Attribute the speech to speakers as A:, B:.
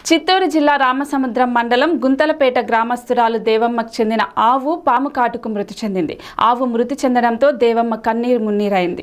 A: చిత్తూరు జిల్లా రామసముద్రం మండలం గుంతలపేట గ్రామస్తురాలు దేవమ్మకు చెందిన ఆవు పాము కాటుకు మృతి చెందింది. ఆవు మృతి చెందడంతో దేవమ్మ కన్నీరు మున్నీరైంది.